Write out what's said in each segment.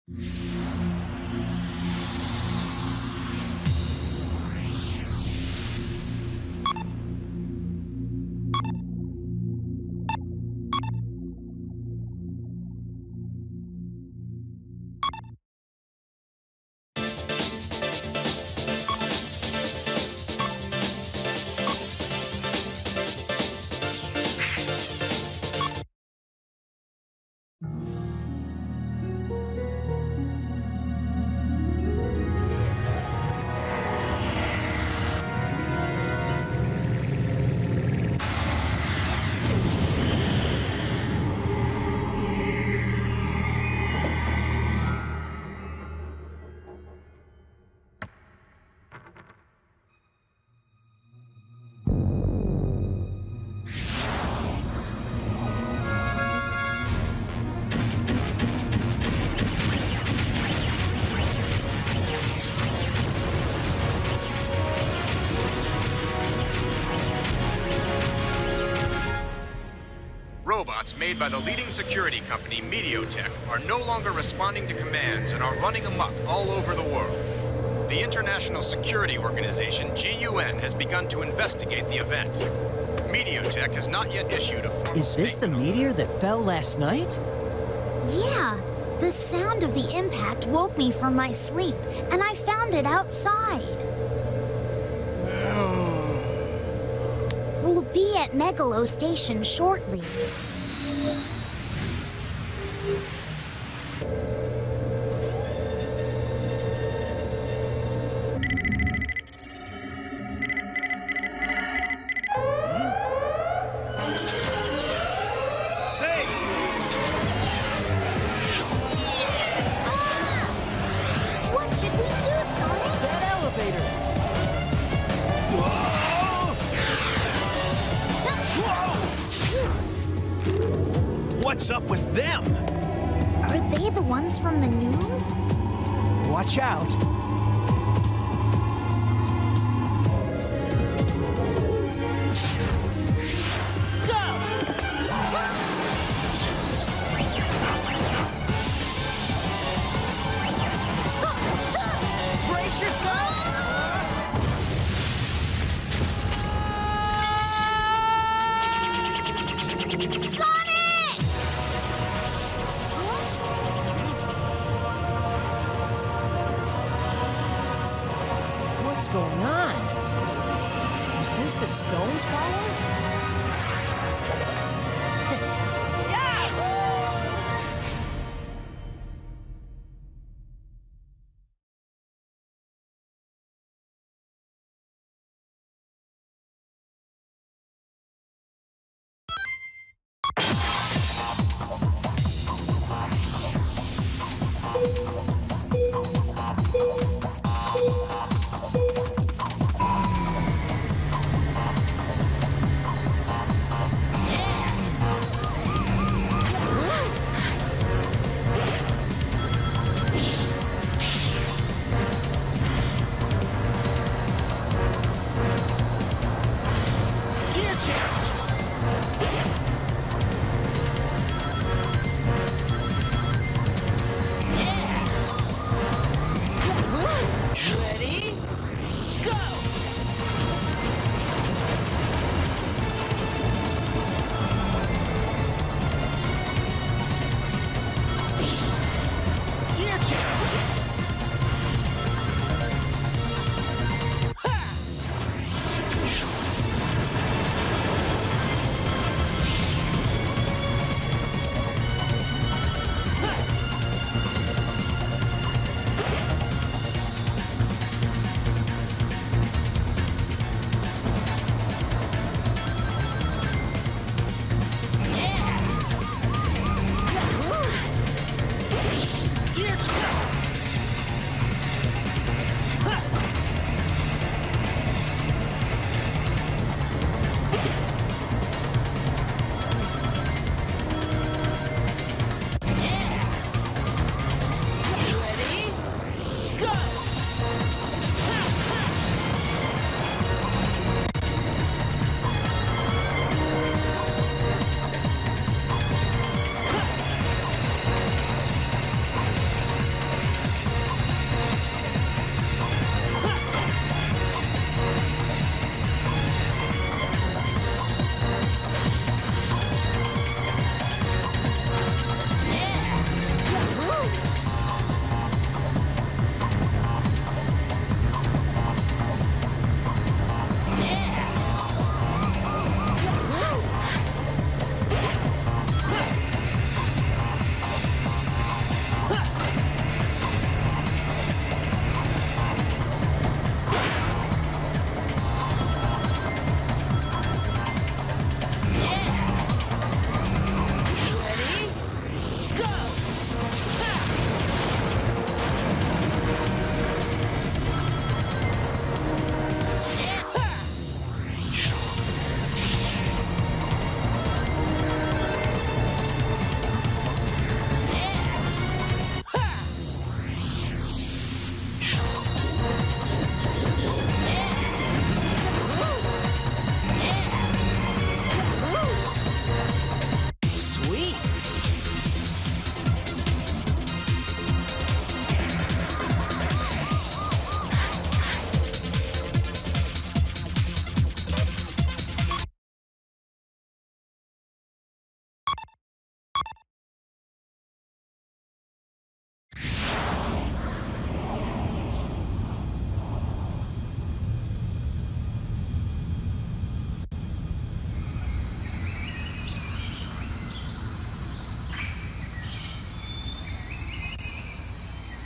Robots made by the leading security company, Mediotech, are no longer responding to commands and are running amok all over the world. The International Security Organization, GUN, has begun to investigate the event. Mediotech has not yet issued a formal Is this the meteor that fell last night? Yeah. The sound of the impact woke me from my sleep, and I found it outside. We'll be at Megalo Station shortly. What's up with them? Are they the ones from the news? Watch out. What's going on? Is this the stone's power?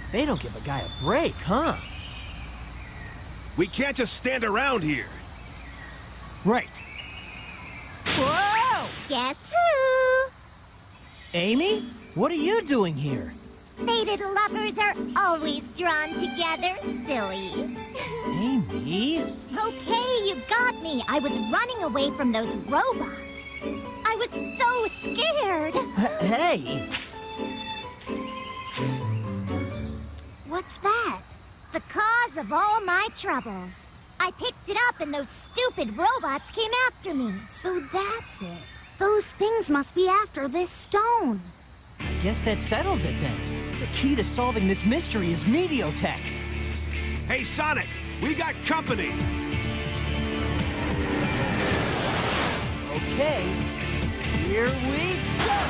They don't give a guy a break, huh? We can't just stand around here. Right. Whoa! Guess who? Amy? What are you doing here? Fated lovers are always drawn together, silly. Amy? Okay, you got me. I was running away from those robots. I was so scared. Hey! What's that? The cause of all my troubles. I picked it up and those stupid robots came after me. So that's it. Those things must be after this stone. I guess that settles it then. The key to solving this mystery is Mediotech. Hey, Sonic, we got company. Okay, here we go!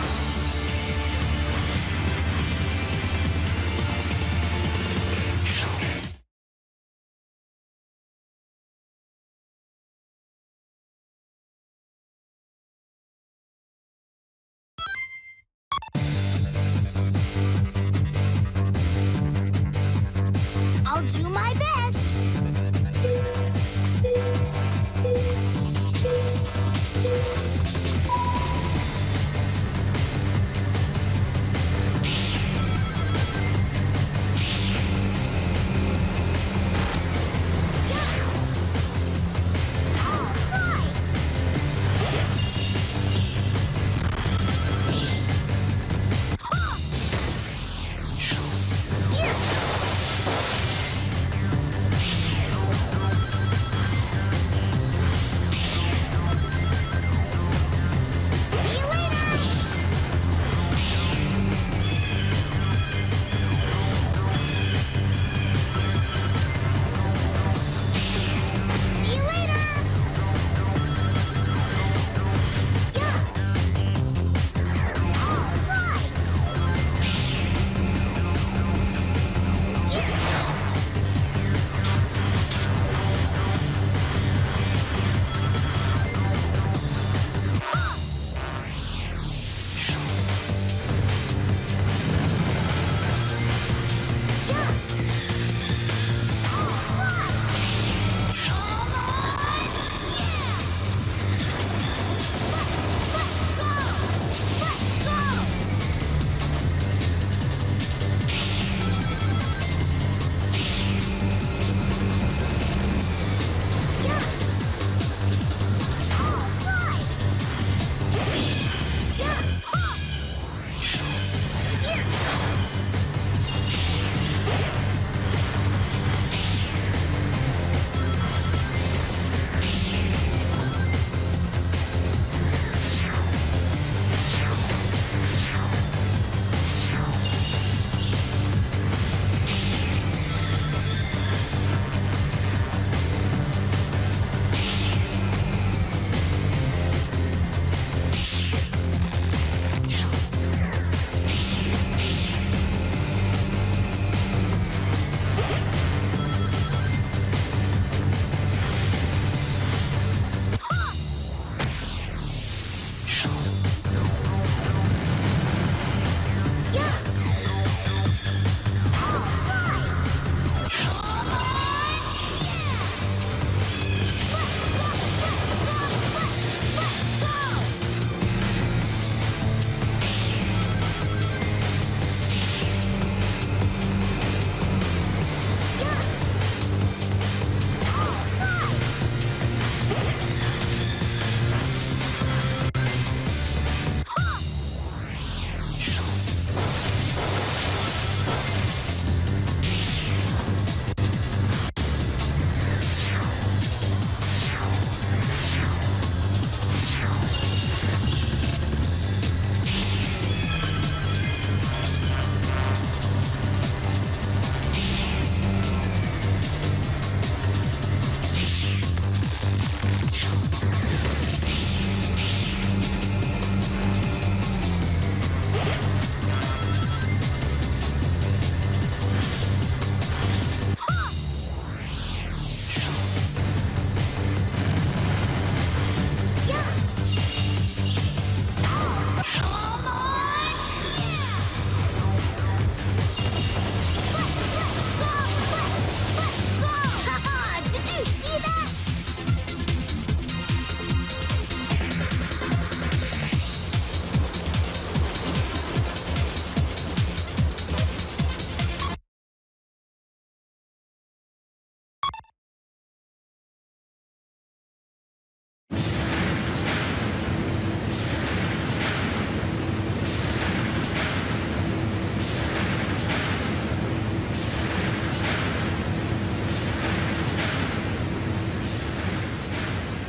I'll do my best.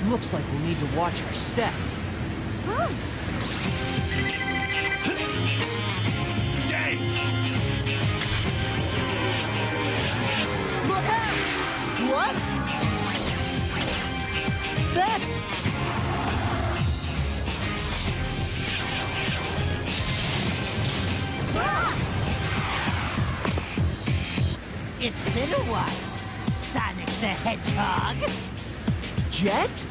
Looks like we'll need to watch our step. Huh. Dang! Look out! What? That's... It's been a while, Sonic the Hedgehog. Jet?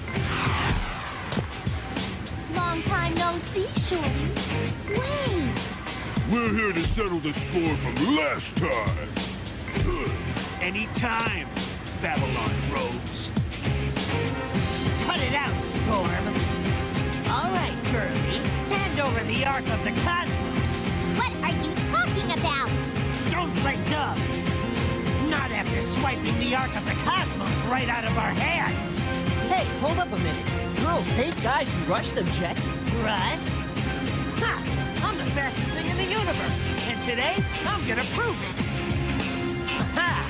Long time no see, Shorty. Wait. We're here to settle the score from last time. Anytime, Babylon rogues. Cut it out, Storm. All right, Kirby. Hand over the Ark of the Cosmos. What are you talking about? Don't play dumb. Not after swiping the Ark of the Cosmos right out of our hands. Hey, hold up a minute. Girls hate guys who rush them, Jet. Rush? Ha! I'm the fastest thing in the universe, and today I'm gonna prove it. Ha!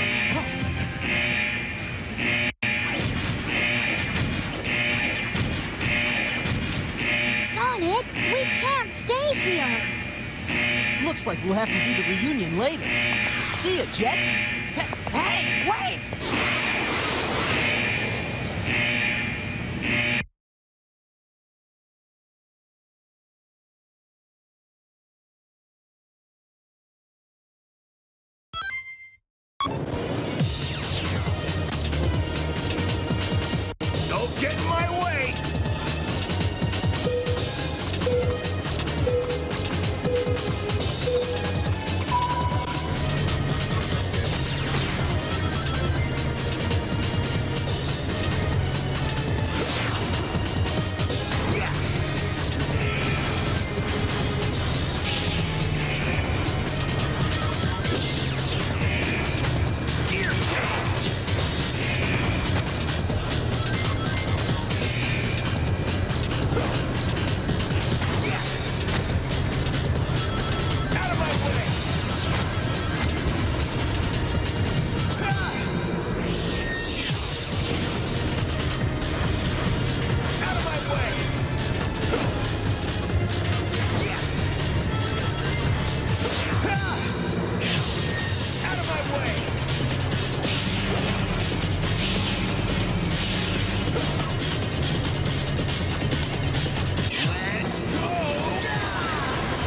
Sonic, we can't stay here. Looks like we'll have to do the reunion later. See ya, Jet. Hey, wait! Don't get in my way! Gear change! Out of my way! Out of my way! Out of my way! Let's go!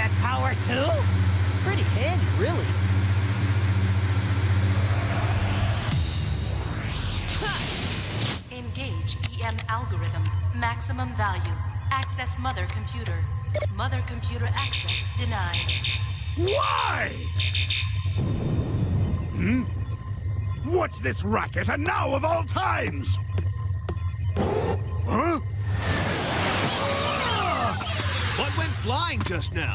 that power too? Pretty handy, really. Engage EM algorithm. Maximum value. Access mother computer. Mother computer access denied. Why? What's this racket, and now of all times? Huh? What went flying just now?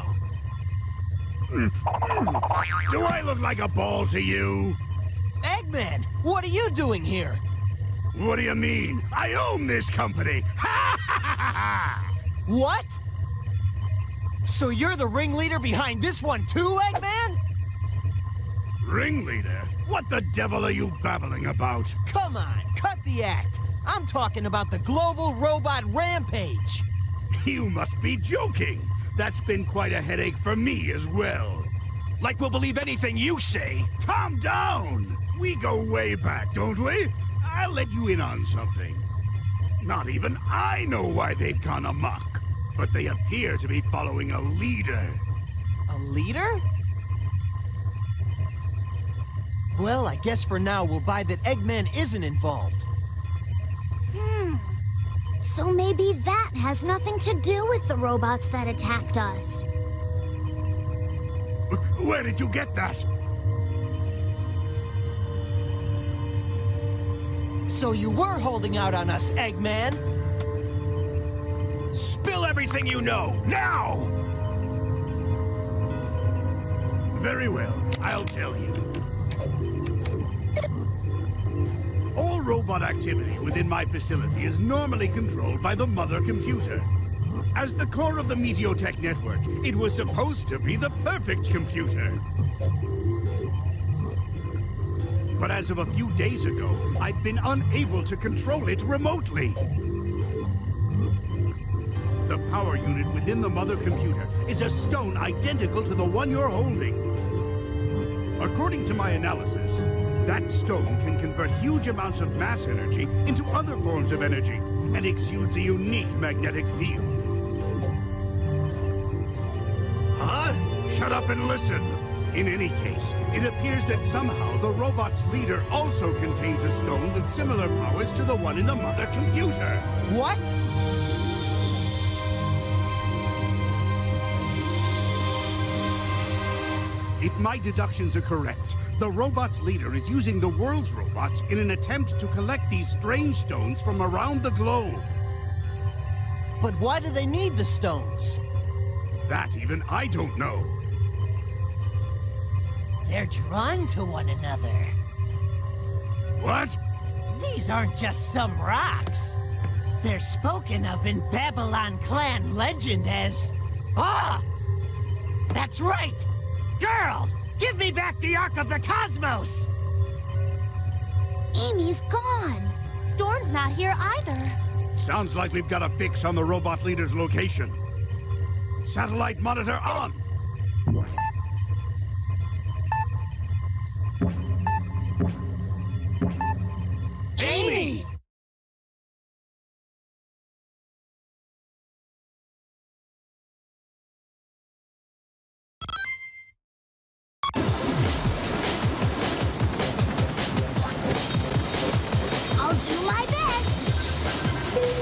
Do I look like a ball to you? Eggman, what are you doing here? What do you mean? I own this company! Ha ha ha ha! What? So you're the ringleader behind this one too, Eggman? Ringleader? What the devil are you babbling about? Come on, cut the act. I'm talking about the global robot rampage. You must be joking. That's been quite a headache for me as well. Like we'll believe anything you say. Calm down! We go way back, don't we? I'll let you in on something. Not even I know why they've gone amok. But they appear to be following a leader. A leader? Well, I guess for now we'll buy that Eggman isn't involved. So maybe that has nothing to do with the robots that attacked us. Where did you get that? So you were holding out on us, Eggman? Spill everything you know, now! Very well, I'll tell you. All robot activity within my facility is normally controlled by the mother computer. As the core of the Meteotech network, it was supposed to be the perfect computer. But as of a few days ago, I've been unable to control it remotely. The power unit within the mother computer is a stone identical to the one you're holding. According to my analysis, that stone can convert huge amounts of mass energy into other forms of energy and exudes a unique magnetic field. Huh? Shut up and listen. In any case, it appears that somehow the robot's leader also contains a stone with similar powers to the one in the mother computer. What? If my deductions are correct, the robot's leader is using the world's robots in an attempt to collect these strange stones from around the globe. But why do they need the stones? That even I don't know. They're drawn to one another. What? These aren't just some rocks. They're spoken of in Babylon clan legend as... Ah! That's right! Girl! Give me back the Ark of the Cosmos! Amy's gone. Storm's not here either. Sounds like we've got a fix on the robot leader's location. Satellite monitor on! Amy! I'll do my best.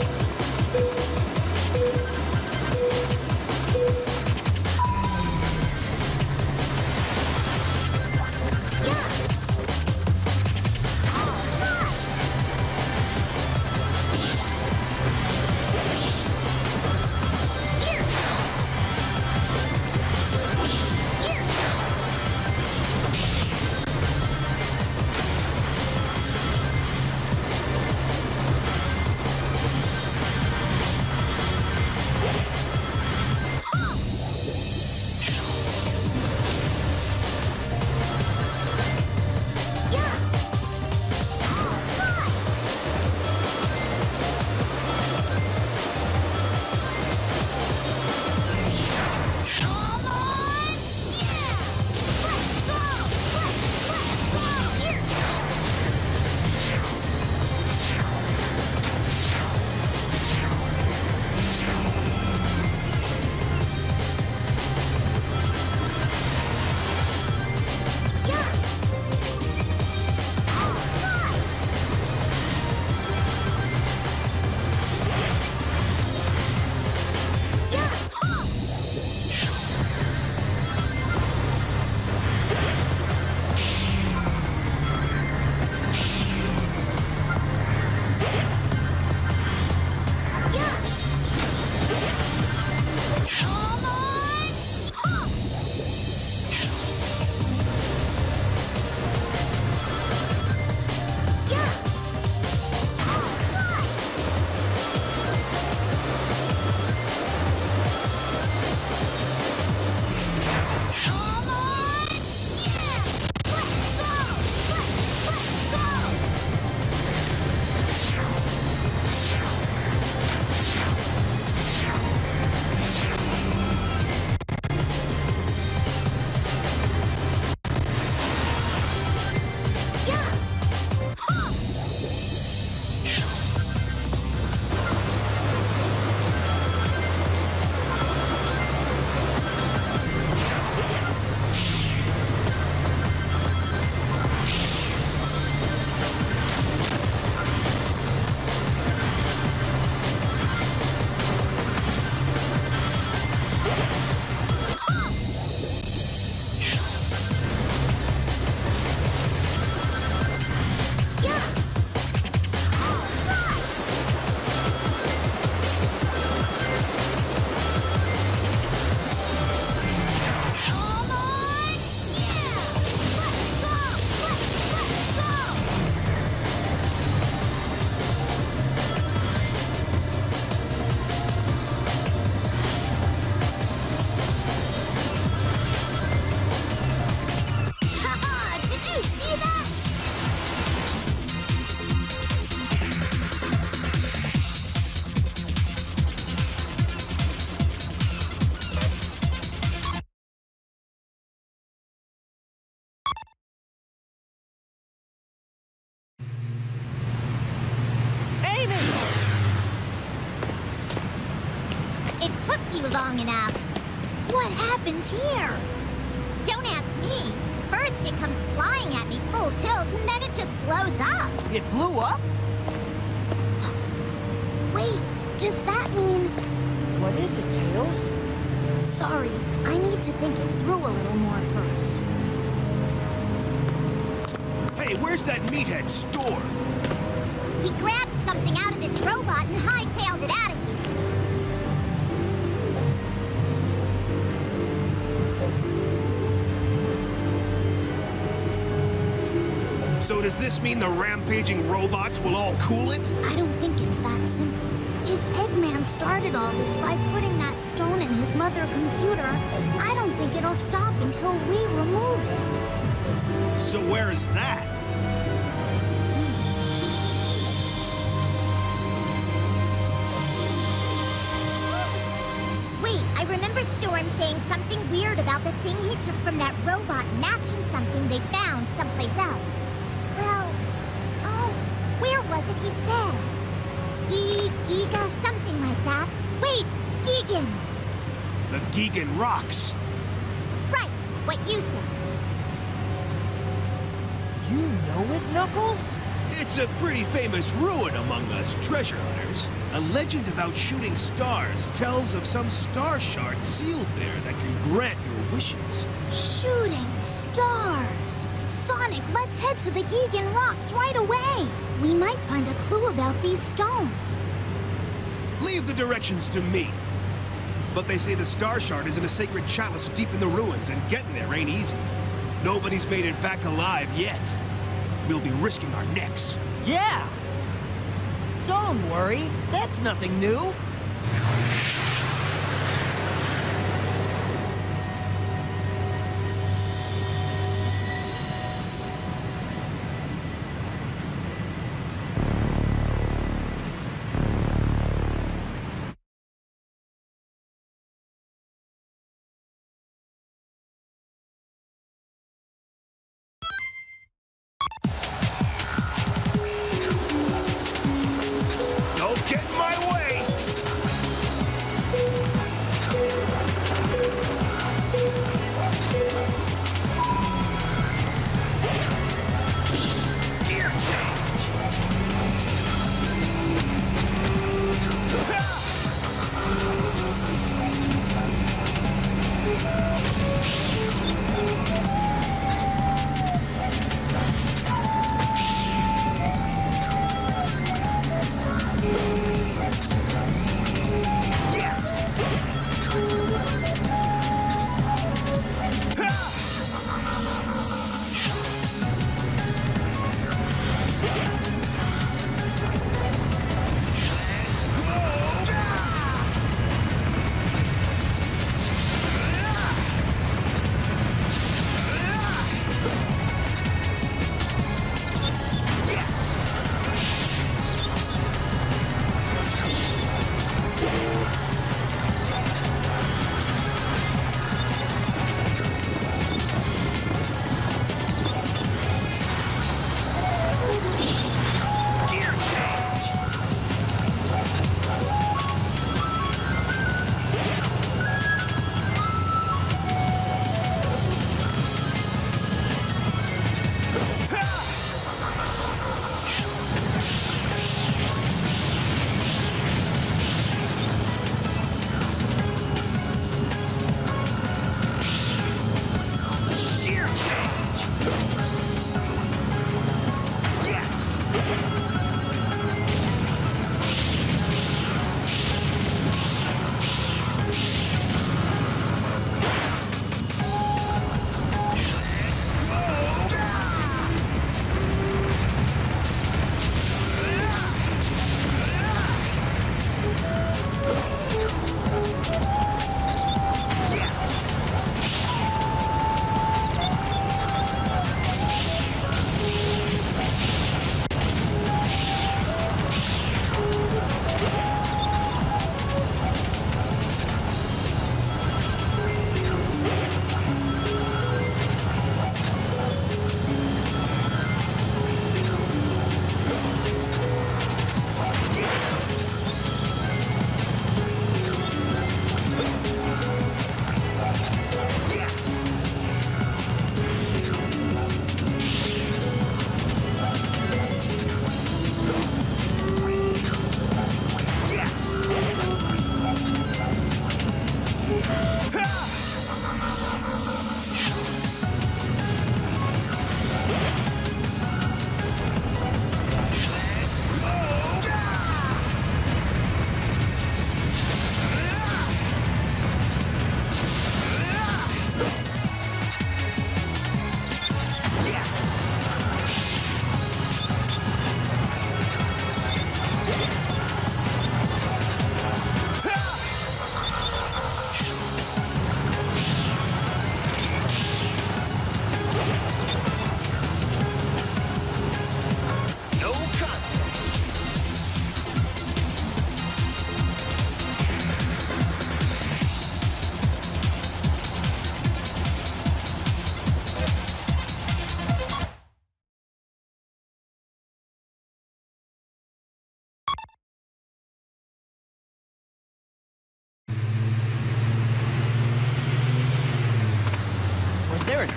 long enough. What happened here? Don't ask me. First it comes flying at me full tilt, and then it just blows up. It blew up? Wait, does that mean... What is it, Tails? Sorry, I need to think it through a little more first. Hey, where's that meathead store? He grabbed something out of this robot and hightailed it out of here. So does this mean the rampaging robots will all cool it? I don't think it's that simple. If Eggman started all this by putting that stone in his mother computer, I don't think it'll stop until we remove it. So where is that? Wait, I remember Storm saying something weird about the thing he took from that robot matching something they found someplace else. Well, oh, where was it he said? Giga, something like that. Wait, Gigan. The Gigan rocks. Right, what you said. You know it, Knuckles? It's a pretty famous ruin among us treasure hunters. A legend about shooting stars tells of some star shard sealed there that can grant your wishes. Shooting stars! Sonic, let's head to the Gigan Rocks right away! We might find a clue about these stones. Leave the directions to me. But they say the star shard is in a sacred chalice deep in the ruins, and getting there ain't easy. Nobody's made it back alive yet. We'll be risking our necks. Yeah! Don't worry, that's nothing new. Don't get in my way!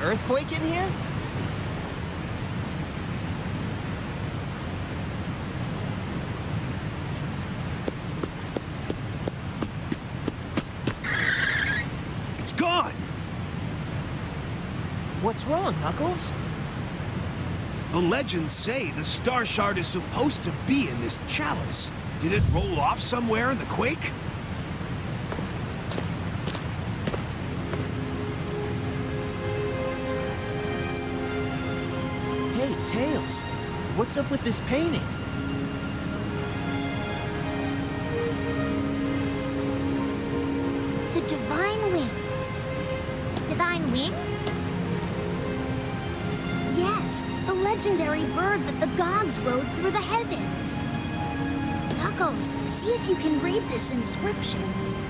earthquake in here? It's gone! What's wrong, Knuckles? The legends say the Star Shard is supposed to be in this chalice. Did it roll off somewhere in the quake? Hey, Tails, what's up with this painting? The Divine Wings. Divine wings? Yes, the legendary bird that the gods rode through the heavens. Knuckles, see if you can read this inscription.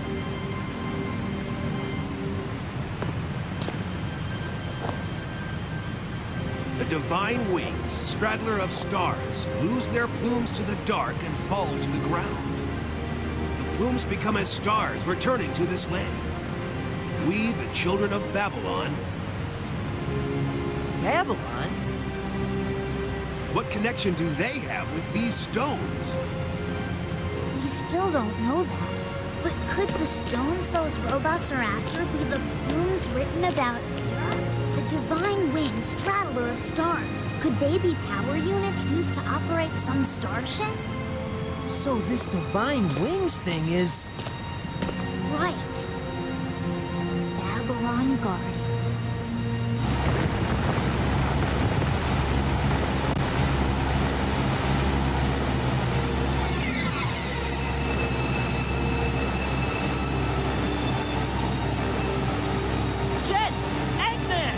The Divine Wings, straddler of stars, lose their plumes to the dark and fall to the ground. The plumes become as stars returning to this land. We, the children of Babylon... Babylon? What connection do they have with these stones? We still don't know that. But could the stones those robots are after be the plumes written about here? The Divine Wings, straddler of stars. Could they be power units used to operate some starship? So this Divine Wings thing is... Right. Babylon Guardian. Jet! Eggman!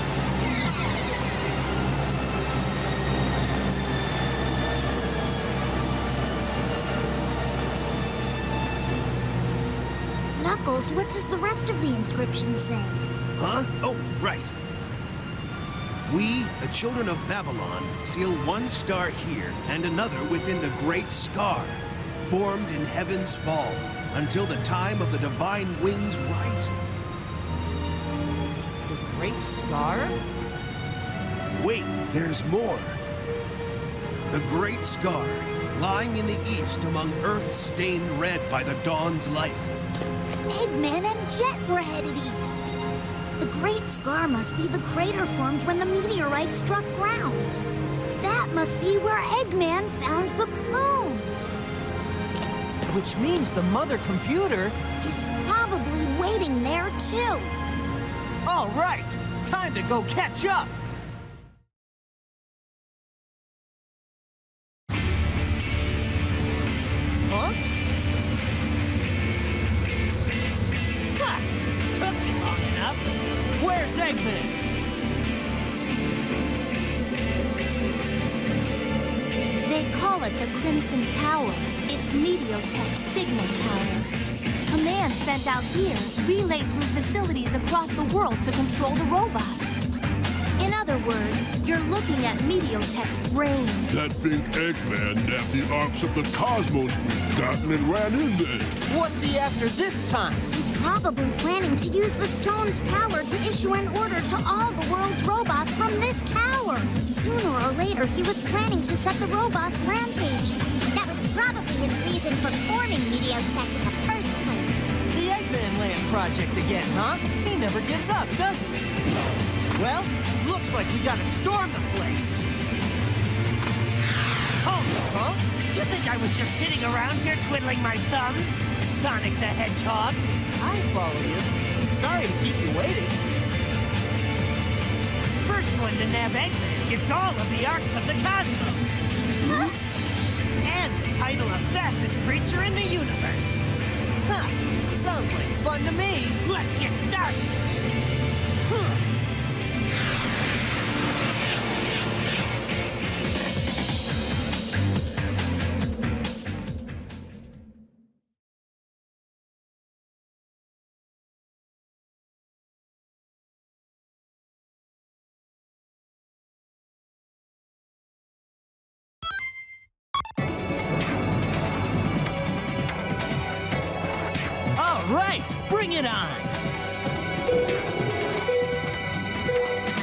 Knuckles, what does the rest of the inscription say? Huh? Oh, right. We, the children of Babylon, seal one star here and another within the Great Scar, formed in heaven's fall, until the time of the Divine Wings rising. The Great Scar? Wait, there's more. The Great Scar, lying in the east among earth stained red by the dawn's light. Eggman and Jet were headed east. The Great Scar must be the crater formed when the meteorite struck ground. That must be where Eggman found the plume. Which means the mother computer... Is probably waiting there, too. All right, time to go catch up! Huh? Ha! Took you long enough. Where's Eggman? They call it the Crimson Tower. It's Meteotech's signal tower. Command sent out here relay through facilities across the world to control the robots. In other words, you're looking at Meteotech's brain. That think Eggman nabbed the arcs of the cosmos we've gotten and ran in there. What's he after this time? He's probably planning to use the stone's power to issue an order to all the world's robots from this tower. Sooner or later, he was planning to set the robots rampaging. That was probably his reason for forming Meteotech in the first place. The Eggman Land project again, huh? He never gives up, does he? Well, looks like we gotta storm the place. Oh, huh? You think I was just sitting around here twiddling my thumbs? Sonic the Hedgehog? I follow you. Sorry to keep you waiting. First one to nab Eggman gets all of the arcs of the cosmos. Huh? And the title of fastest creature in the universe. Huh, sounds like fun to me. Let's get started. Huh. All right, bring it on!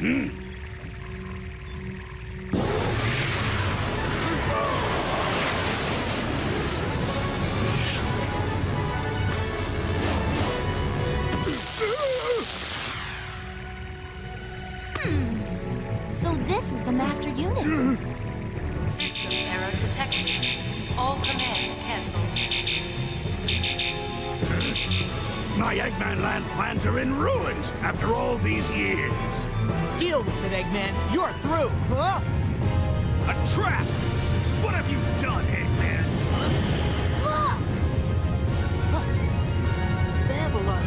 So this is the master unit. System error detected. All commands cancelled. My Eggman Land plans are in ruins after all these years. Deal with it, Eggman. You're through. Huh? A trap! What have you done, Eggman? Babylon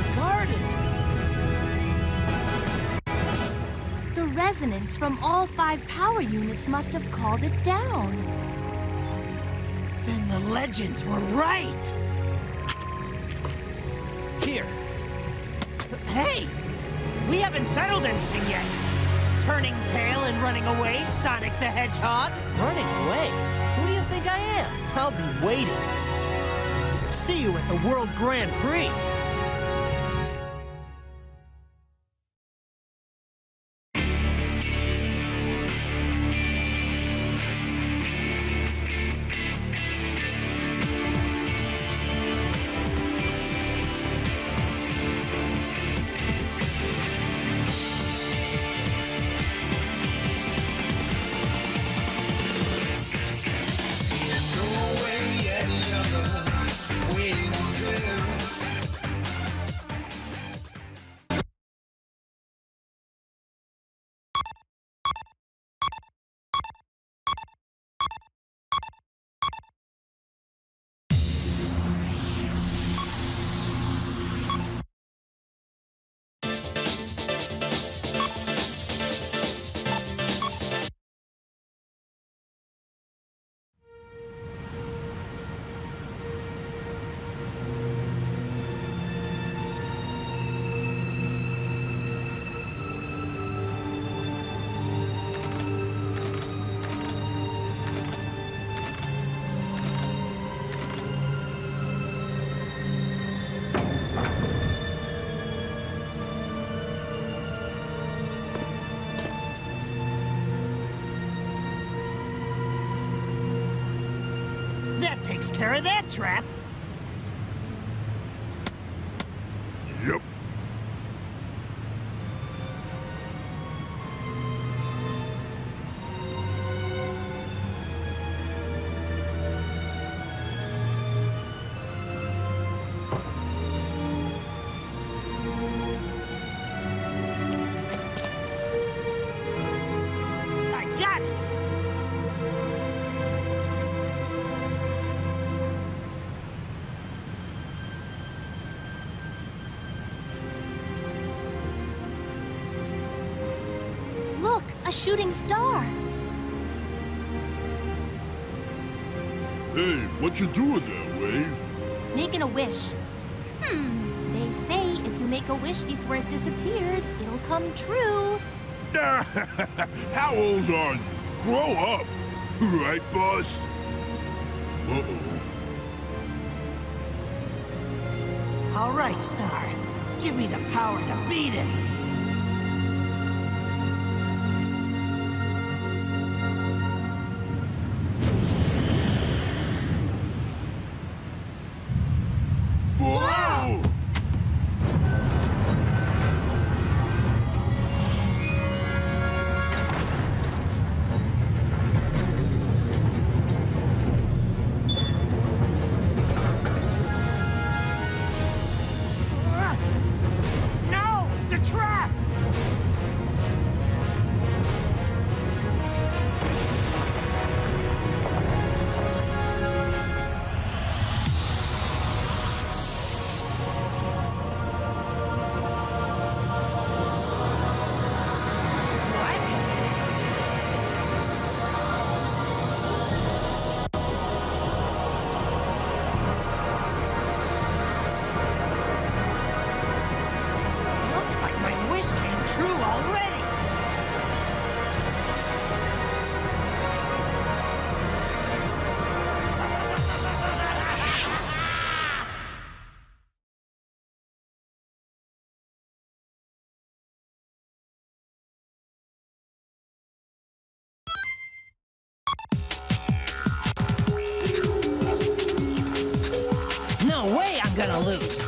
Garden. The resonance from all 5 power units must have called it down. Then the legends were right. Here. Hey! We haven't settled anything yet. Turning tail and running away, Sonic the Hedgehog? Running away? Who do you think I am? I'll be waiting. See you at the World Grand Prix. That takes care of that trap. Yep. I got it. Look, a shooting star. Hey, what you doing there, Wave? Making a wish. They say if you make a wish before it disappears, it'll come true. How old are you? Grow up. Right, boss? Uh-oh. All right, Star. Give me the power to beat him. Whoa! No! The trap! gonna lose.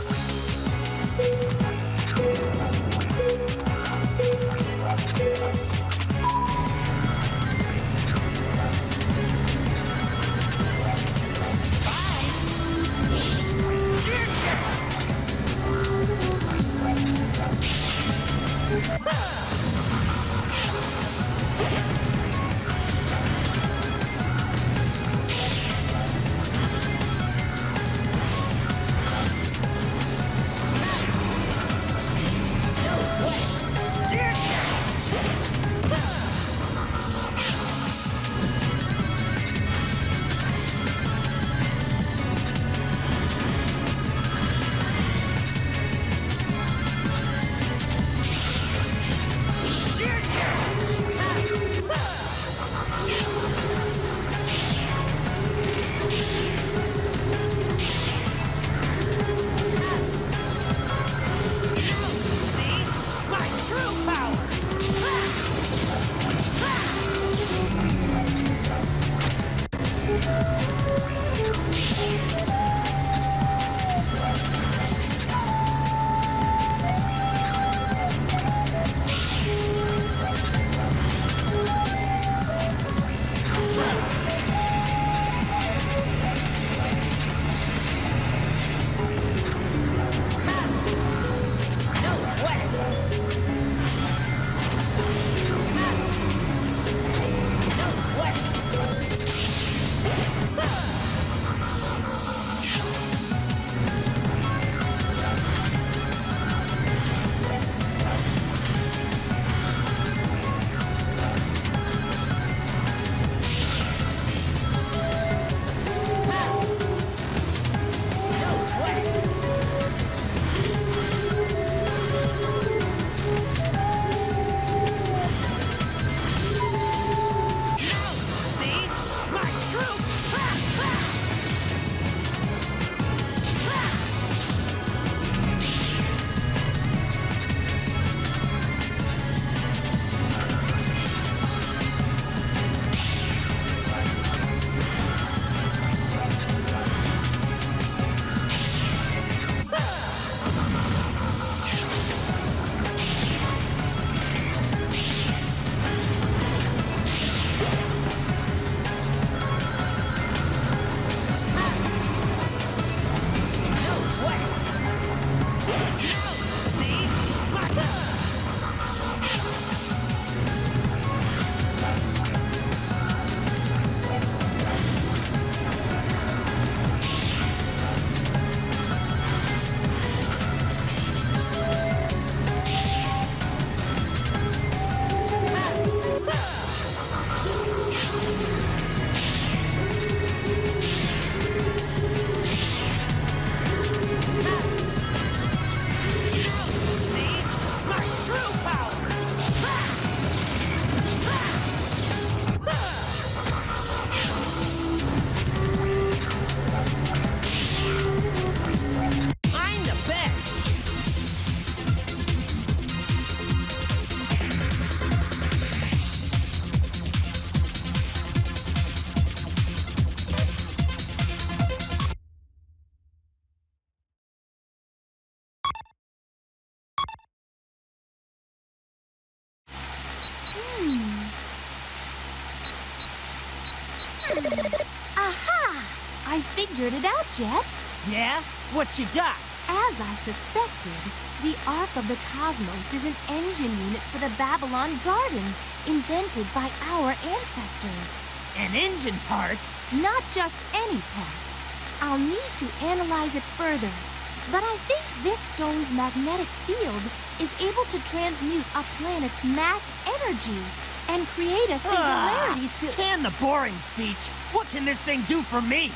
I figured it out, Jet. Yeah? What you got? As I suspected, the Ark of the Cosmos is an engine unit for the Babylon Garden, invented by our ancestors. An engine part? Not just any part. I'll need to analyze it further, but I think this stone's magnetic field is able to transmute a planet's mass energy and create a singularity to... Can the boring speech. What can this thing do for me?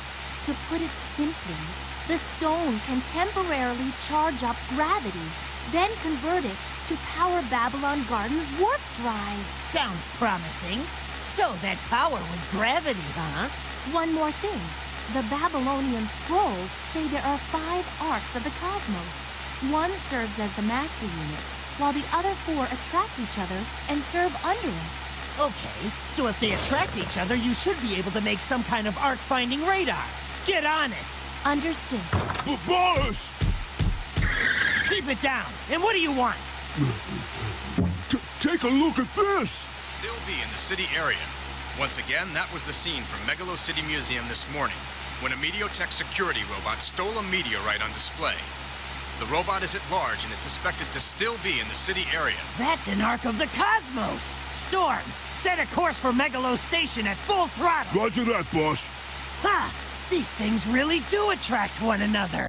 To put it simply, the stone can temporarily charge up gravity, then convert it to power Babylon Garden's warp drive. Sounds promising. So that power was gravity, huh? One more thing. The Babylonian scrolls say there are 5 arcs of the cosmos. One serves as the master unit, while the other 4 attract each other and serve under it. Okay, so if they attract each other, you should be able to make some kind of arc-finding radar. Get on it! Understood. Boss! Keep it down. And what do you want? Take a look at this! Still be in the city area. Once again, that was the scene from Megalo City Museum this morning, when a Mediotech security robot stole a meteorite on display. The robot is at large and is suspected to still be in the city area. That's an Ark of the Cosmos! Storm, set a course for Megalo Station at full throttle! Roger that, boss. Ha! These things really do attract one another!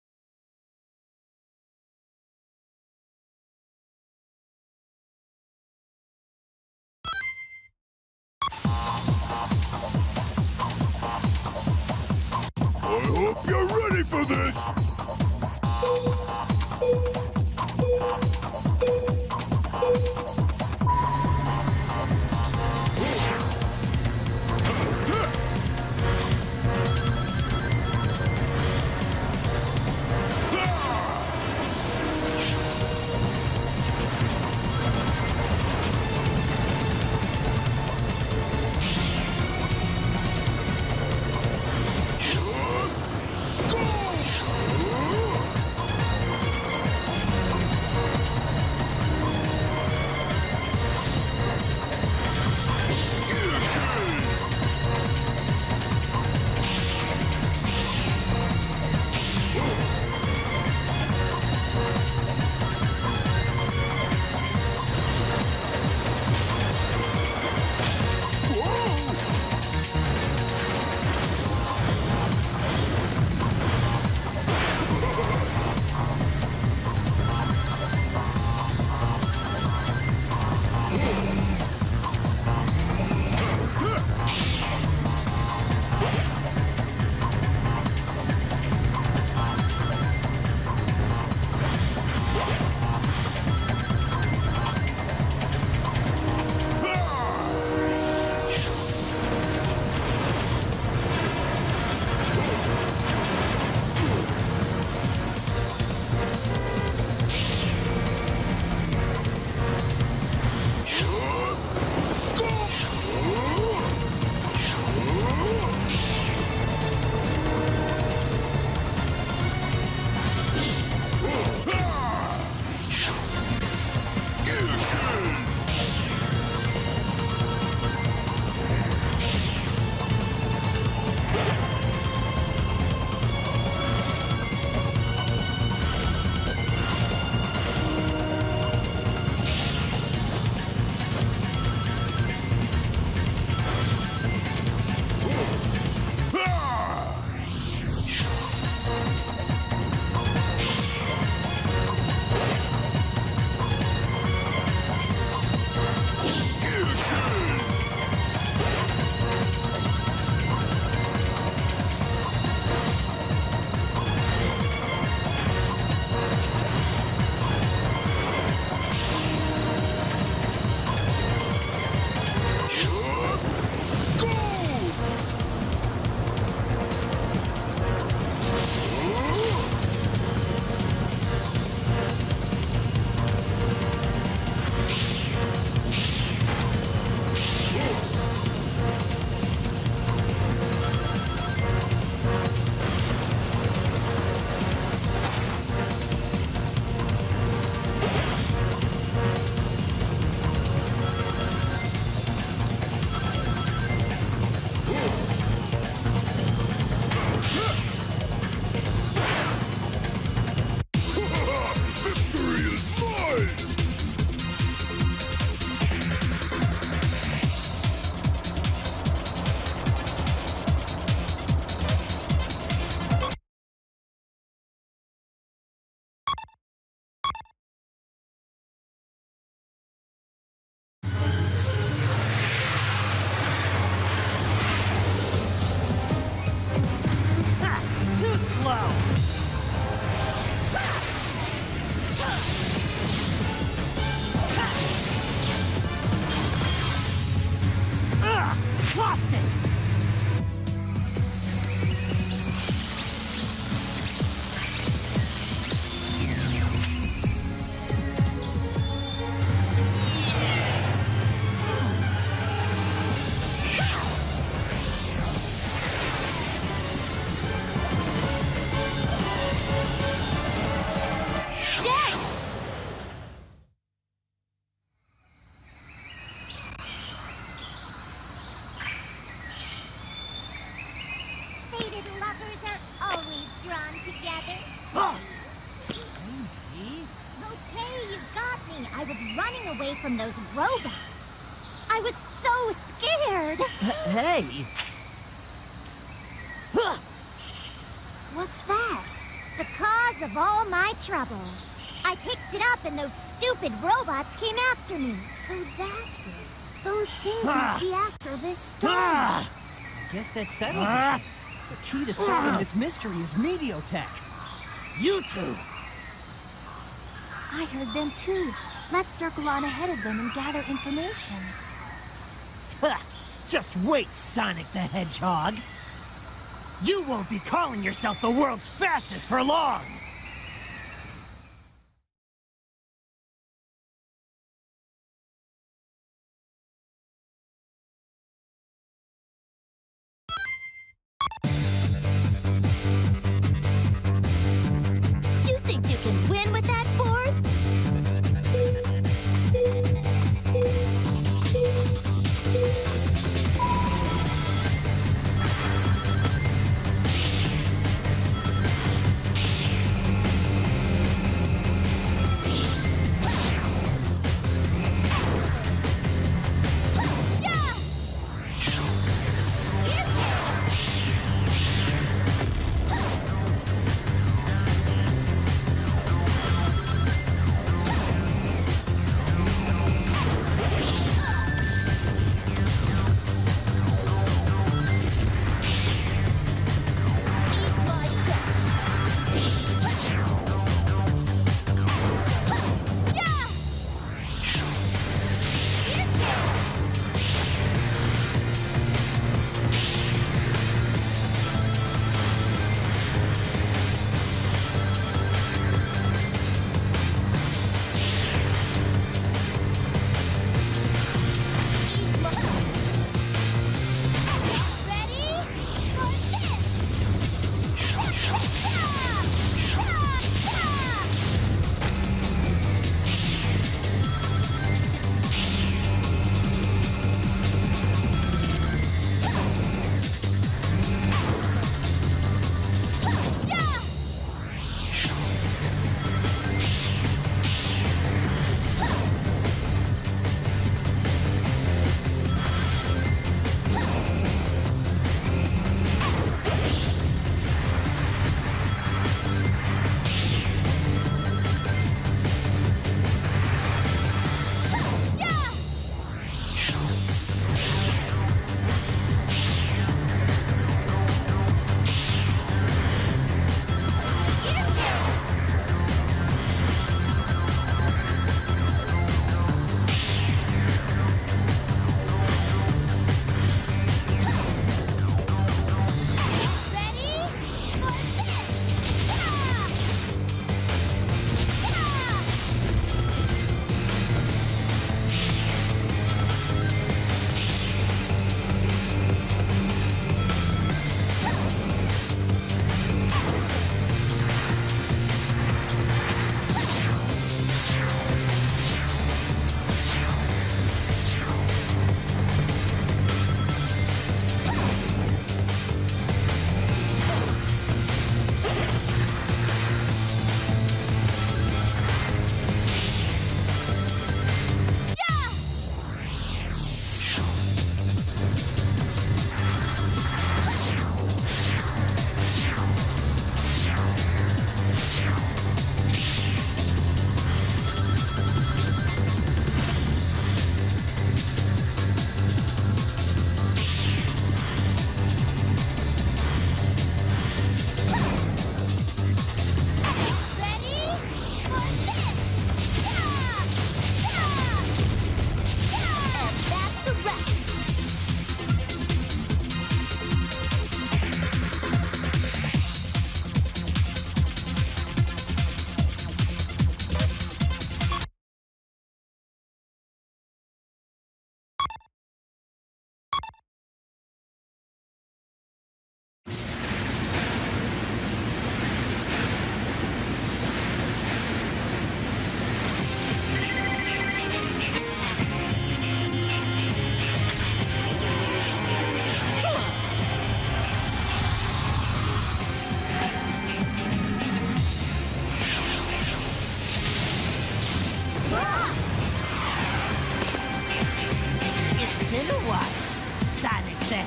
I hope you're ready for this! Fated lovers are always drawn together. Okay, you got me. I was running away from those robots. I was so scared. Hey! What's that? The cause of all my troubles. I picked it up and those stupid robots came after me. So that's it. Those things must be after this stone. I guess that settles it. The key to solving this mystery is Mediotech. You two! I heard them too. Let's circle on ahead of them and gather information. Just wait, Sonic the Hedgehog. You won't be calling yourself the world's fastest for long! You think you can win with that board?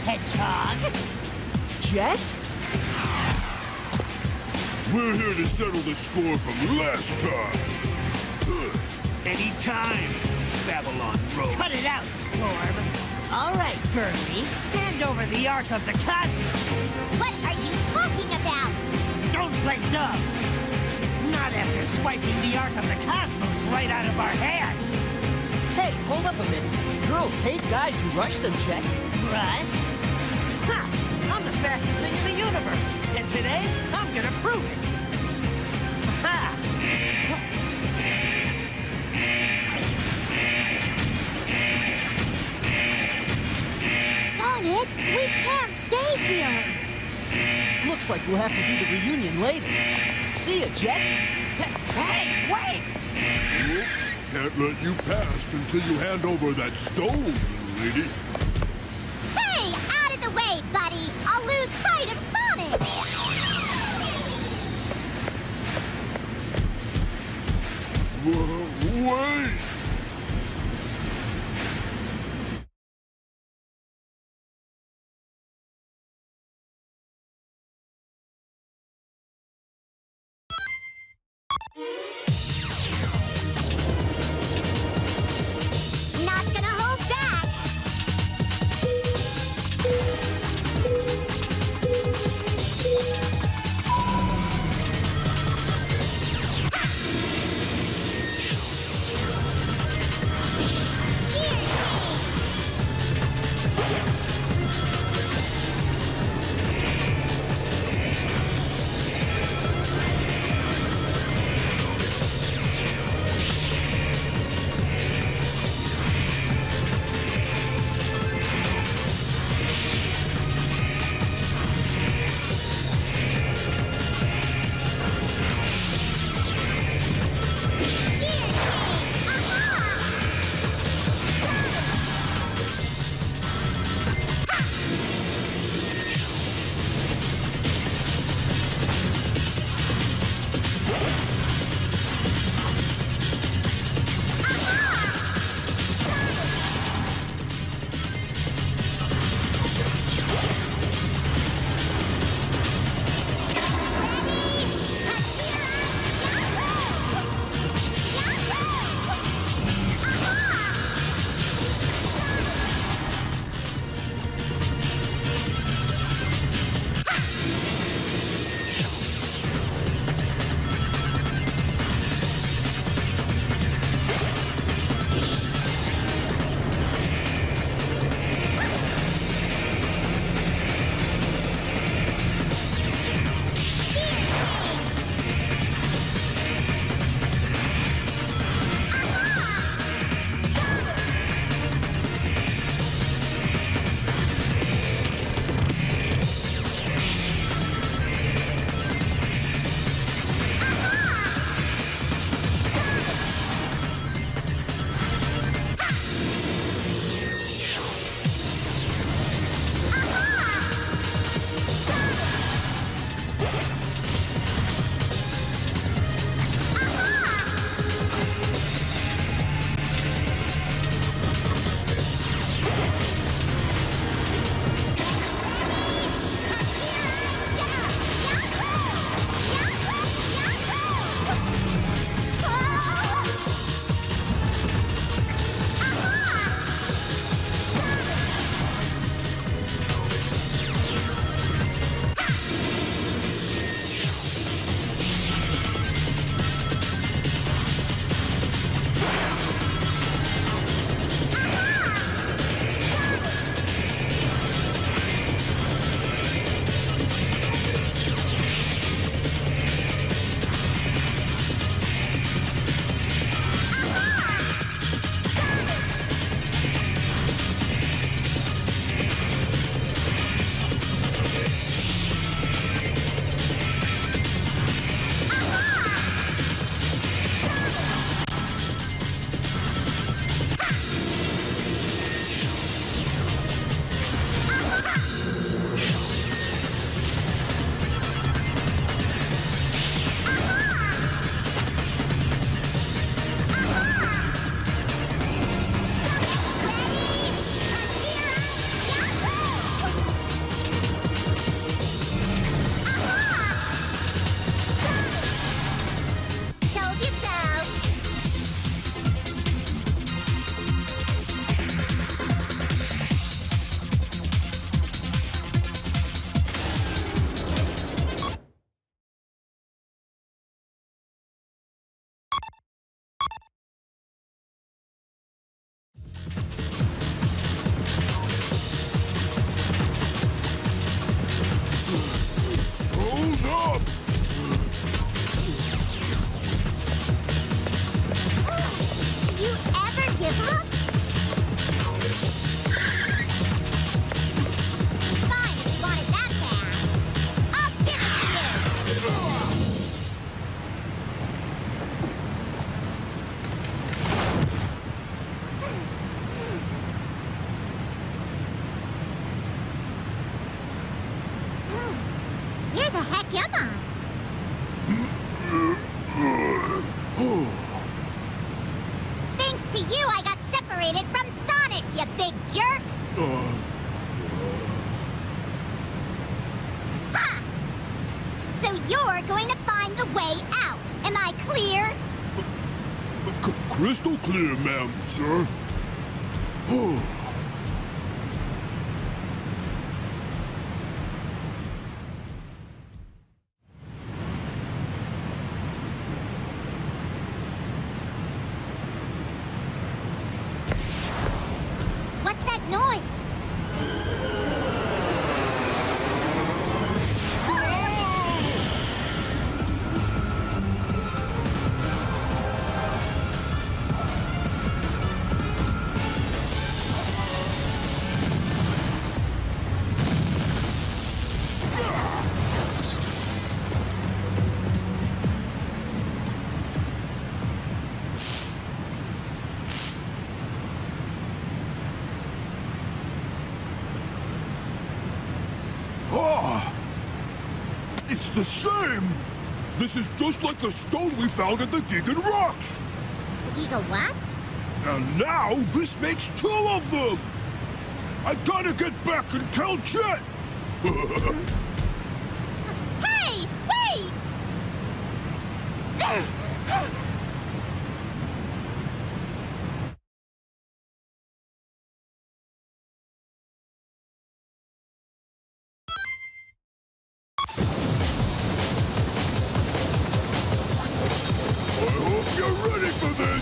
Hedgehog. Jet? We're here to settle the score from last time. Anytime, Babylon Road. Cut it out, Storm. All right, Kirby. Hand over the Ark of the Cosmos. What are you talking about? Don't play dumb. Not after swiping the Ark of the Cosmos right out of our hands. Hey, hold up a minute. Girls hate guys who rush them, Jet. Rush? Ha! I'm the fastest thing in the universe, and today I'm gonna prove it. Ha! Sonic, we can't stay here. Looks like we'll have to do the reunion later. See ya, Jet. Hey, wait! Whoops. Can't let you pass until you hand over that stone, little lady. Hey, out of the way, buddy! I'll lose sight of Sonic! Wait! Not gonna hold back! the heck am I? Thanks to you, I got separated from Sonic, you big jerk! Ha! So you're going to find the way out. Am I clear? Crystal clear, ma'am, sir. What's that noise? It's the same! This is just like the stone we found at the Gigan Rocks! Giga what? And now this makes 2 of them! I gotta get back and tell Jet! Hey! Wait! I hope you're ready for this!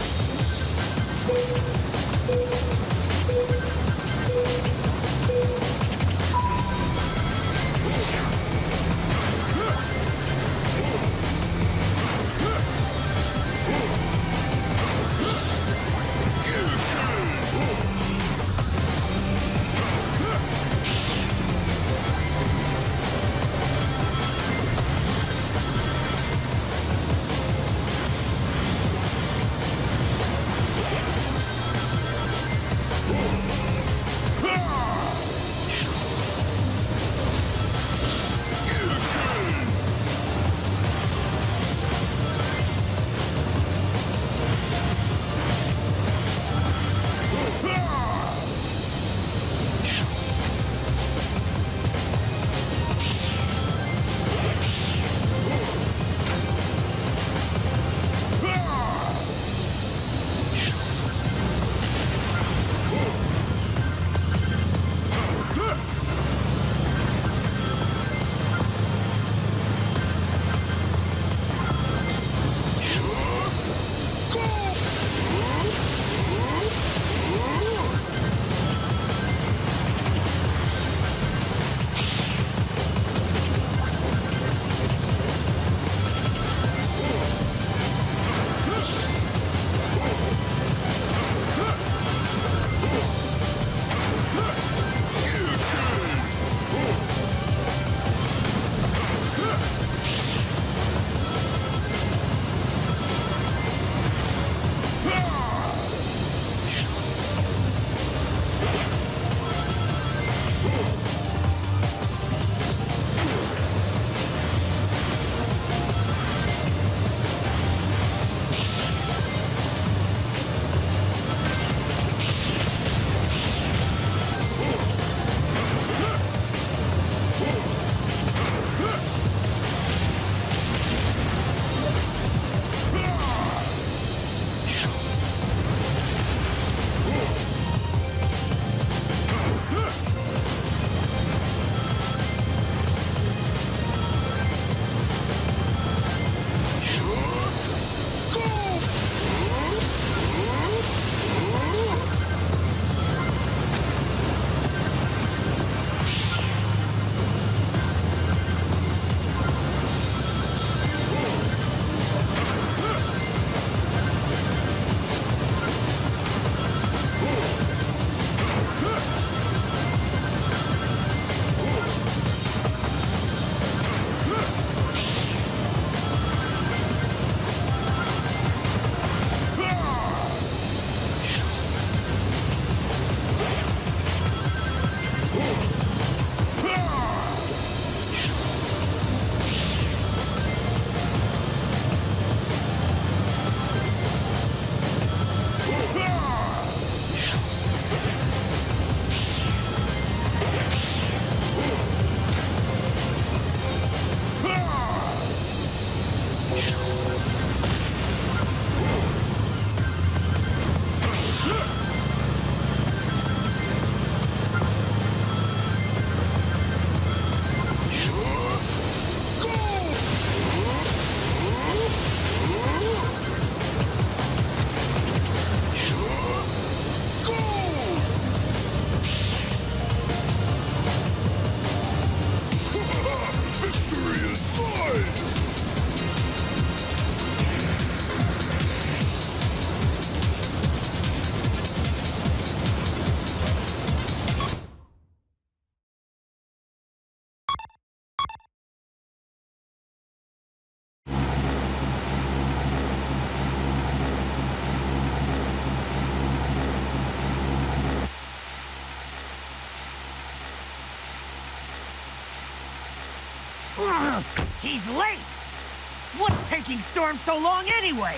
He's late! What's taking Storm so long anyway?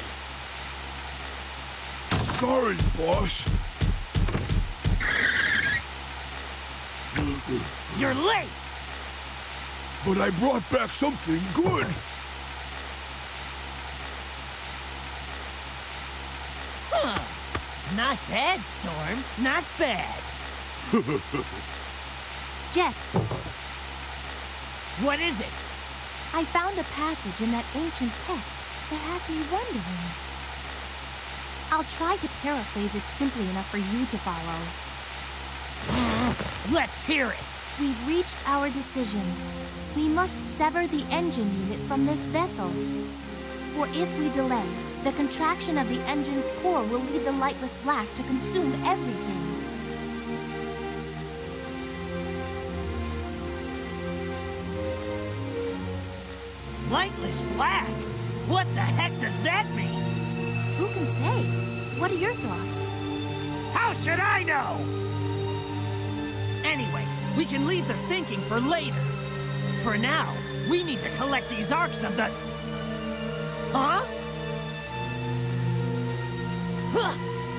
Sorry, boss. You're late! But I brought back something good. Not bad, Storm. Not bad. Jet, What is it? I found a passage in that ancient text that has me wondering. I'll try to paraphrase it simply enough for you to follow. Let's hear it. We've reached our decision. We must sever the engine unit from this vessel. For if we delay, the contraction of the engine's core will lead the lightless black to consume everything. Lightless black? What the heck does that mean? Who can say? What are your thoughts? How should I know? Anyway, we can leave the thinking for later. For now, we need to collect these arcs of the... Huh? Huh.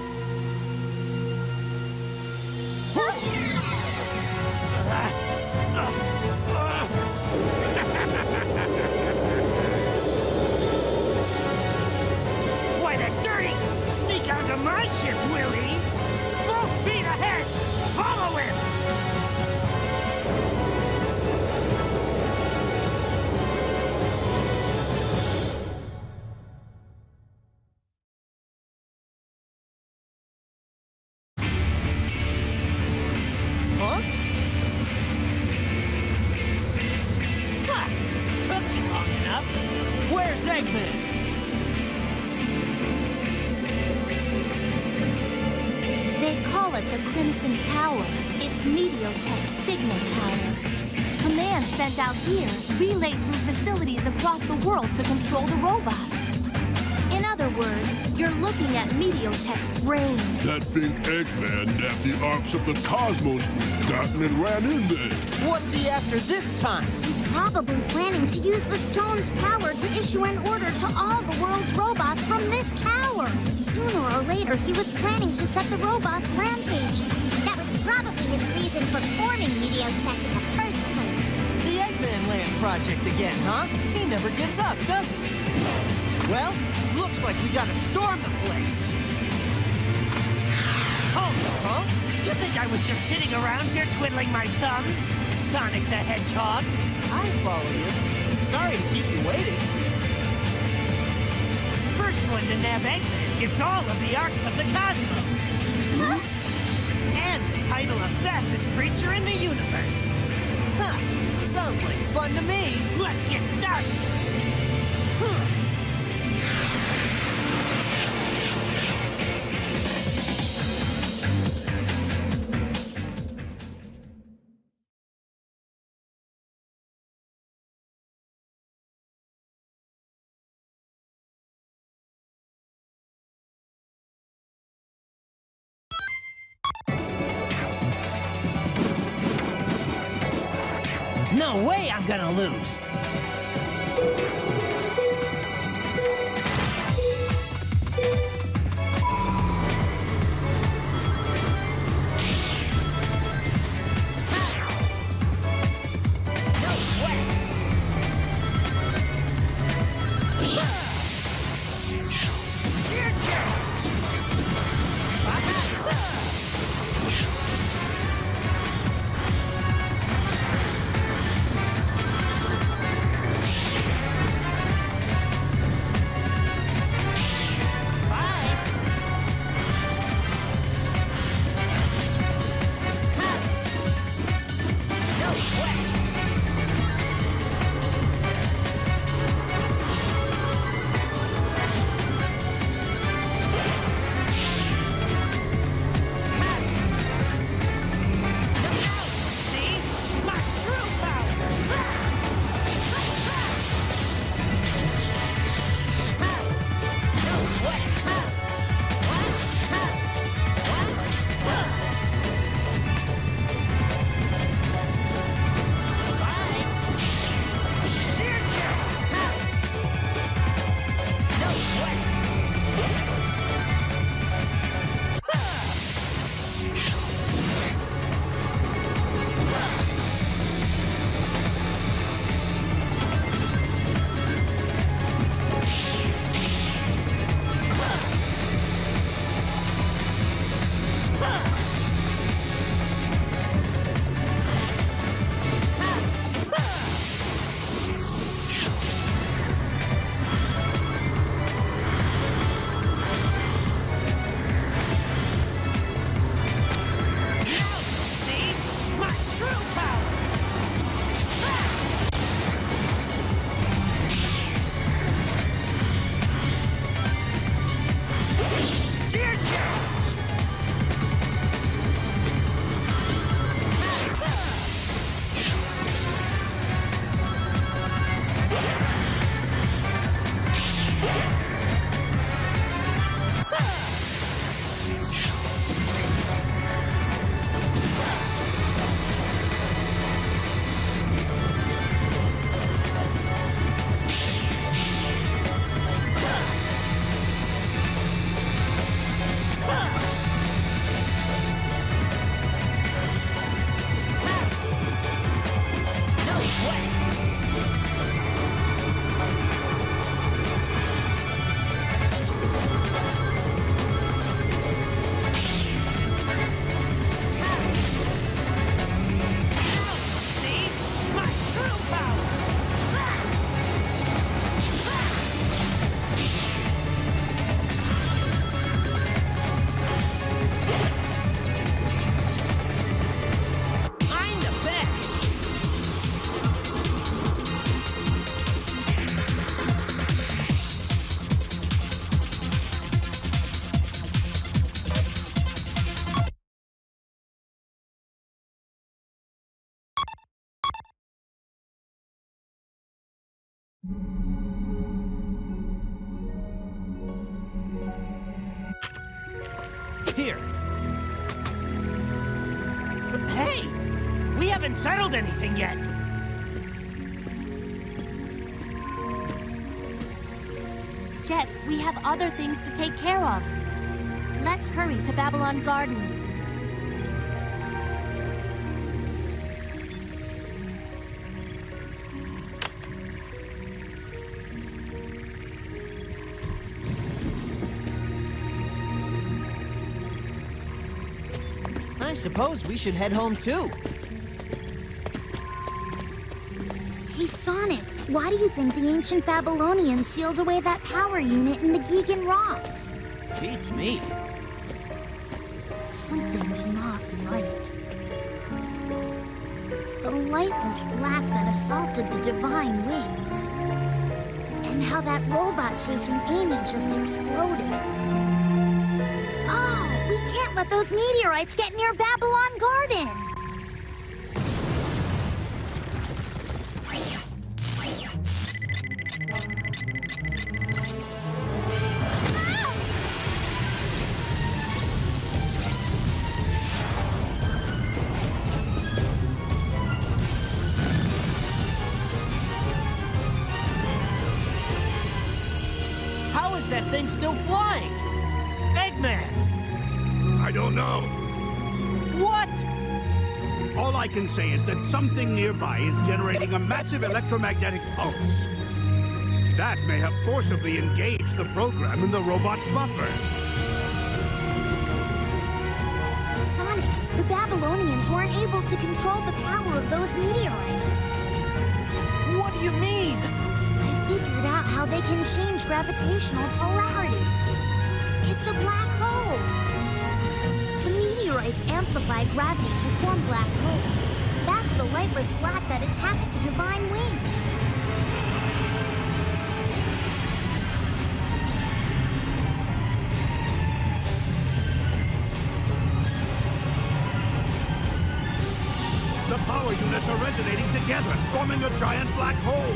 Why the dirty! Sneak onto my ship, will he? Full speed ahead! Follow him! Huh? Ha! Took you long enough. Where's Eggman? They call it the Crimson Tower. It's Meteotech's signal tower. Command sent out here relayed through facilities across the world to control the robots. In other words, you're looking at Meteotech's brain. That big Eggman nabbed the arcs of the cosmos we've gotten and ran in there. What's he after this time? He's probably planning to use the stone's power to issue an order to all the world's robots from this tower. Sooner or later, he was planning to set the robots rampaging. That was probably his reason for forming Meteotech in the first place. The Eggman Land project again, huh? He never gives up, does he? Well, looks like we gotta storm the place. Oh no, huh? You think I was just sitting around here twiddling my thumbs? Sonic the Hedgehog? I follow you. Sorry to keep you waiting. First one to nab Eggman gets all of the arcs of the cosmos. Huh? And the title of fastest creature in the universe. Huh. Sounds like fun to me. Let's get started. Huh. No way I'm gonna lose. No sweat. Gear change. Here. Hey! We haven't settled anything yet. Jet, we have other things to take care of. Let's hurry to Babylon Garden. I suppose we should head home too. Hey, Sonic, why do you think the ancient Babylonians sealed away that power unit in the Gigan Rocks? Beats me. Something's not right. The lightless black that assaulted the Divine Wings. And how that robot chasing Amy just exploded. Oh, we can't let those meteorites get near Babylon Garden! How is that thing still flying? Eggman! I don't know. What? All I can say is that something nearby is generating a massive electromagnetic pulse. That may have forcibly engaged the program in the robot's buffer. Sonic, the Babylonians weren't able to control the power of those meteorites. What do you mean? I figured out how they can change gravitational polarity. It's a black hole. The meteorites amplify gravity to form black holes. That's the lightless black that attacked the Divine Wings. The power units are resonating together, forming a giant black hole.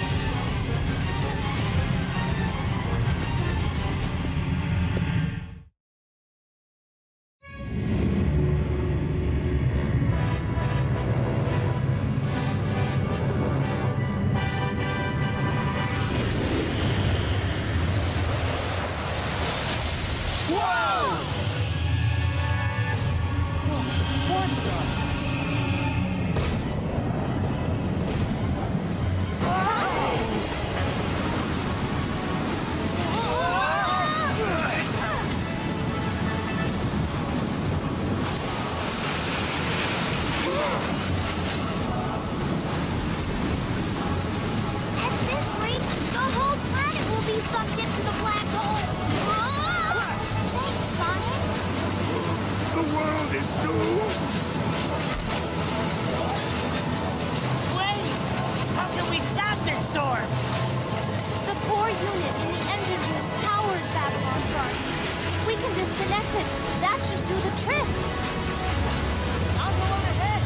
That should do the trick. I'll go on ahead.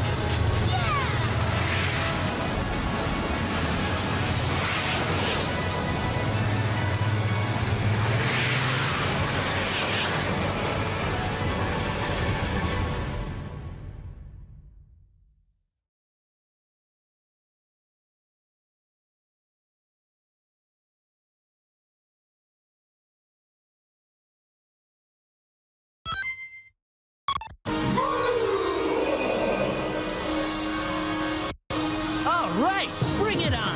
Right, bring it on!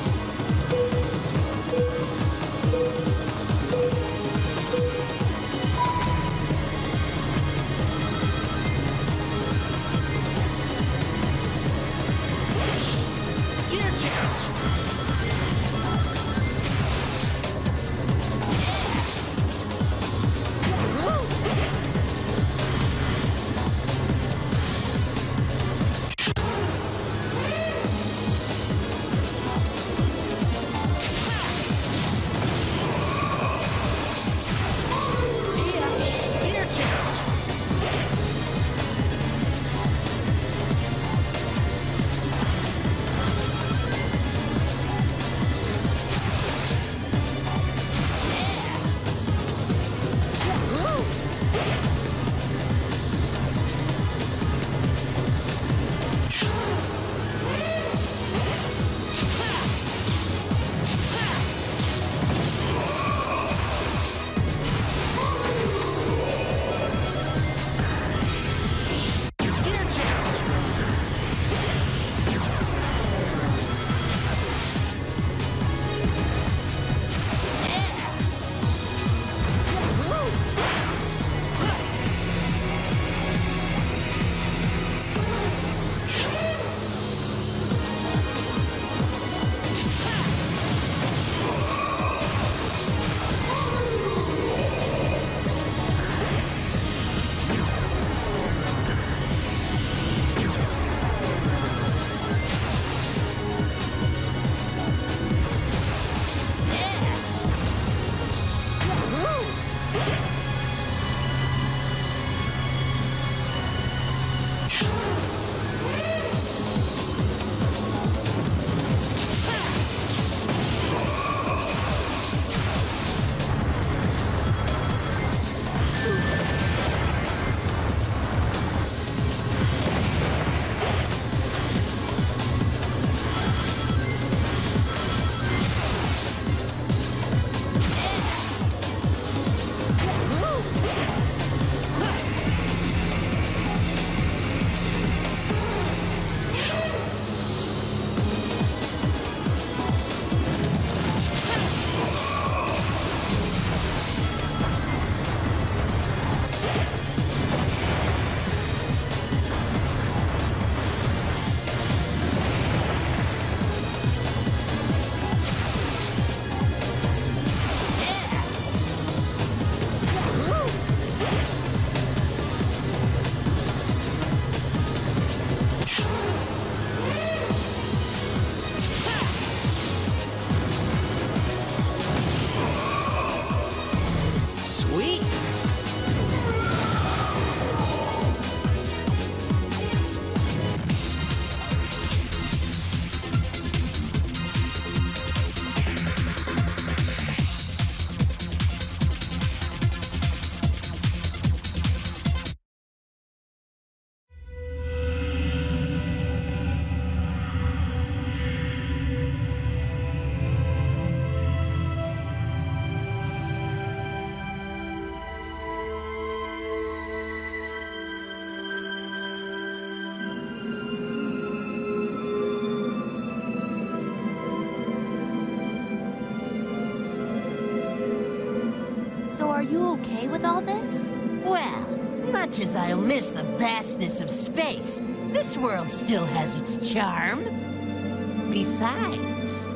Gear change! So are you okay with all this? Well, much as I'll miss the vastness of space, this world still has its charm. Besides...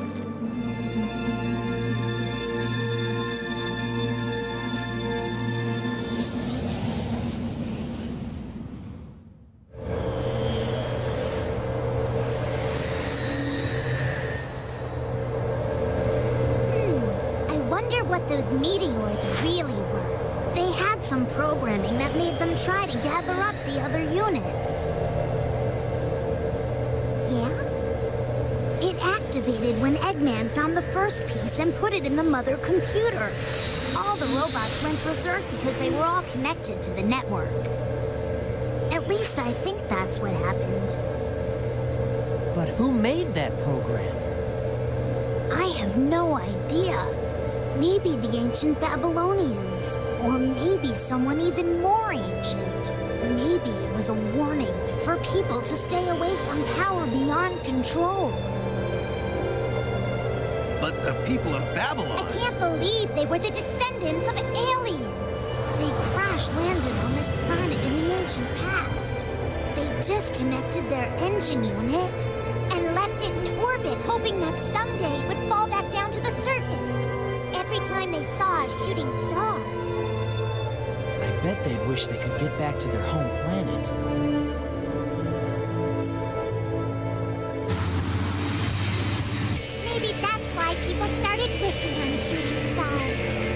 what those meteors really were. They had some programming that made them try to gather up the other units. Yeah? It activated when Eggman found the first piece and put it in the mother computer. All the robots went berserk because they were all connected to the network. At least I think that's what happened. But who made that program? I have no idea. Maybe the ancient Babylonians, or maybe someone even more ancient. Maybe it was a warning for people to stay away from power beyond control. But the people of Babylon... I can't believe they were the descendants of aliens. They crash-landed on this planet in the ancient past. They disconnected their engine unit and left it in orbit, hoping that someday it would fall back down to the surface. Every time they saw a shooting star. I bet they'd wish they could get back to their home planet. Maybe that's why people started wishing on shooting stars.